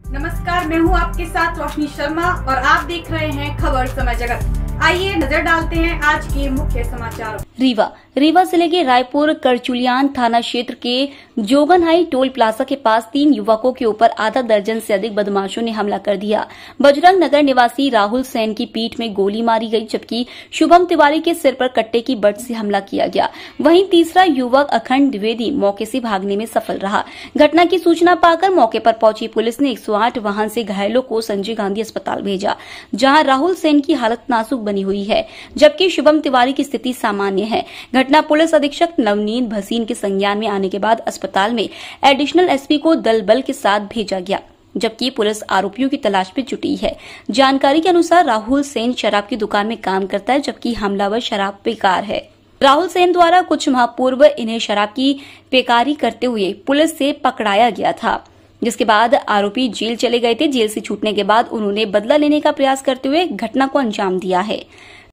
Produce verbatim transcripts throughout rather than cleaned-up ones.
नमस्कार, मैं हूं आपके साथ रोशनी शर्मा और आप देख रहे हैं खबर समय जगत। आइए नजर डालते हैं आज के मुख्य समाचार। रीवा रीवा जिले के रायपुर करचुलियान थाना क्षेत्र के जोगनहाई टोल प्लाजा के पास तीन युवकों के ऊपर आधा दर्जन से अधिक बदमाशों ने हमला कर दिया। बजरंग नगर निवासी राहुल सेन की पीठ में गोली मारी गई, जबकि शुभम तिवारी के सिर पर कट्टे की बट से हमला किया गया। वहीं तीसरा युवक अखंड द्विवेदी मौके से भागने में सफल रहा। घटना की सूचना पाकर मौके पर पहुंची पुलिस ने एक सौ आठ वाहन से घायलों को संजय गांधी अस्पताल भेजा, जहां राहुल सेन की हालत नाजुक बनी हुई है, जबकि शुभम तिवारी की स्थिति सामान्य है। घटना पुलिस अधीक्षक नवनीत भसीन के संज्ञान में आने के बाद अस्पताल में एडिशनल एसपी को दल बल के साथ भेजा गया, जबकि पुलिस आरोपियों की तलाश में जुटी है। जानकारी के अनुसार राहुल सेन शराब की दुकान में काम करता है, जबकि हमलावर शराब बेकार है। राहुल सेन द्वारा कुछ माह पूर्व इन्हें शराब की बेकारी करते हुए पुलिस से पकड़ाया गया था, जिसके बाद आरोपी जेल चले गए थे। जेल से छूटने के बाद उन्होंने बदला लेने का प्रयास करते हुए घटना को अंजाम दिया है।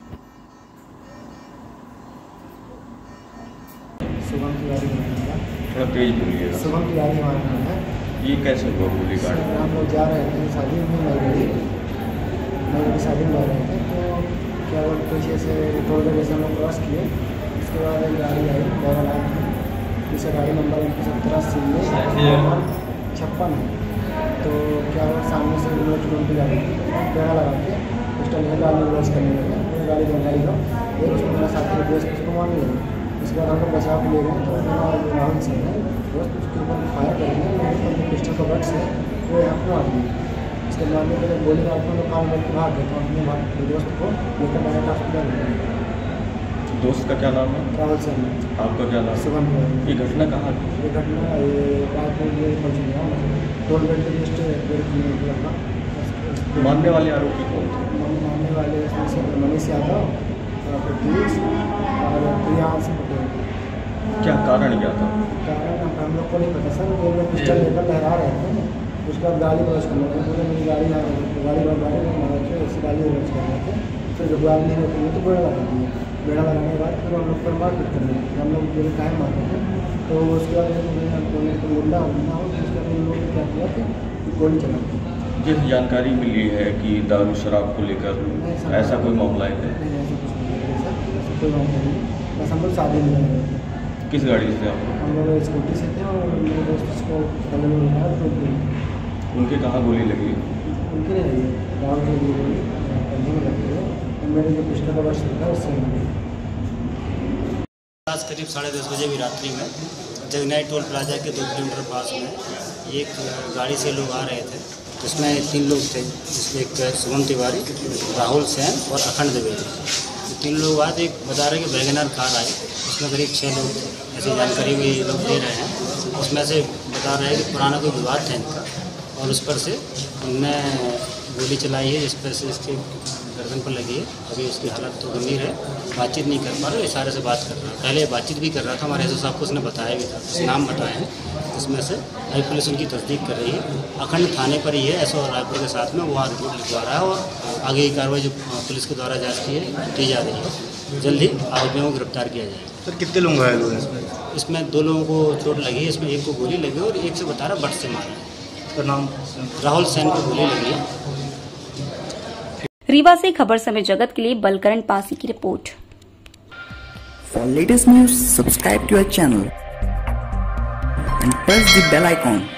शुभम तिवारी थोड़ा तेज बोलिएगा। शुभम तिवारी मारना है। ये कैसे हुआ गोली काट? हम लोग जा रहे थे शादी में, लग रही लोगों की शादी में जा रहे थे, तो क्या वो पीछे से रोड पे जैसे हम लोग क्रॉस किए, उसके बाद एक गाड़ी आई, ड्राइवर आया था, जिसका गाड़ी नंबर उनकी सत्रह अस्सी छप्पन है। तो क्या वो सामने से लोग की गाड़ी बेड़ा लगा के पिस्टल में गाड़ी क्रॉस करने लगे। पूरी गाड़ी दो गाड़ी का एक उसमें मेरा साथी दोस्त उसको मारने लगे। उसके बाद हम लोग बचाव के ले गए, तो राहुल सिंह है दोस्त उसके ऊपर फायर करेंगे पिस्टल का बट से वो यहाँ पर मार दिए। उसके मारने के लिए गोली का हम लोग काम करके भाग गए, तो अपने भाग दोस्त को लेकर डायरेक्ट हॉस्पिटल गए। दोस्त का क्या नाम है? राहुल सिंह। आपका क्या नाम? शुभम। ये घटना कहाँ की? ये घटना ये रायपुर टोल गेट के जस्ट डेढ़ किलोमीटर का। मारने वाले आरोपी कौन थे? मारने वाले इसमें से मनीष यादव, पृथ्वीश और प्रियांश पटेल। क्या कारण क्या था? कारण हम लोग को नहीं पता सर। वो लोग पिस्टल लेकर लहरा रहे थे, उसका गाड़ी क्रॉस करने थे, बोले मेरी गाड़ी गाड़ी गाड़ी में मारा थे, उसी गाड़ी क्रॉस करने थे। फिर जब गाड़ी नहीं रोकेंगे तो बेड़ा लगा दिए। बेड़ा लगाने के बाद फिर हम लोग पर मारपीट करने लगे। हम लोग जो टाइम मारते थे, तो उसके बाद बोले तो मुंडा मुंडा हो, तो उसके बाद उन लोगों ने क्या किया कि गोली चला दी। जिस जानकारी मिली है कि दारू शराब को लेकर ऐसा कोई मामला है? नहीं, ऐसा कुछ नहीं है सर, ऐसा कोई मामला नहीं। बस हम लोग शादी में गए थे। किस गाड़ी से आप? हम लोग स्कूटी से थे और मेरे दोस्त उसको गले में उठाया तो गोली। उनके कहाँ गोली लगी? उनकी नहीं लगी, राहुल की गोली कंधे में लगी है, और मेरे जो पिस्टल का बस था उससे लगी। आज करीब साढ़े दस बजे भी रात्रि में जगनाई टोल प्लाजा के दो किलोमीटर पास में एक गाड़ी से लोग आ रहे थे, जिसमें तीन लोग थे, जिसमें एक शुभम तिवारी, राहुल सेन और अखंड द्विवेदी। तीन लोग आज एक बता रहे कि वैगनर कार आई, उसमें करीब छः लोग थे, ऐसी जानकारी भी लोग दे रहे हैं। उसमें से बता रहे हैं कि पुराना कोई विवाद था इनका, और उस पर से उनने गोली चलाई है, जिस पर से इसके गर्दन पर लगी है। अभी उसकी हालत तो गंभीर है, बातचीत नहीं कर पा रहा, इशारे से बात कर रहा है। पहले बातचीत भी कर रहा था, हमारे एस साहब को उसने बताया भी था, उस नाम बताए हैं, जिसमें से अभी पुलिस उनकी तस्दीक कर रही है। अखंड थाने पर ही है, एस और रायपुर के साथ में वो आज रिपोर्ट लिखवा रहा है, और आगे की कार्रवाई जो पुलिस के द्वारा जांच की है की जा रही है। जल्द ही आरोपियों को गिरफ्तार किया जाएगा। सर कितने लोग घायल हुए इसमें? इसमें दो लोगों को चोट लगी है, इसमें एक को गोली लगी और एक से बता रहा बट से मारा है। उसका नाम? राहुल सेन को गोली लगी है। रीवा से खबर समय जगत के लिए बलकरण पासी की report. For latest news, subscribe to our channel and press the bell icon.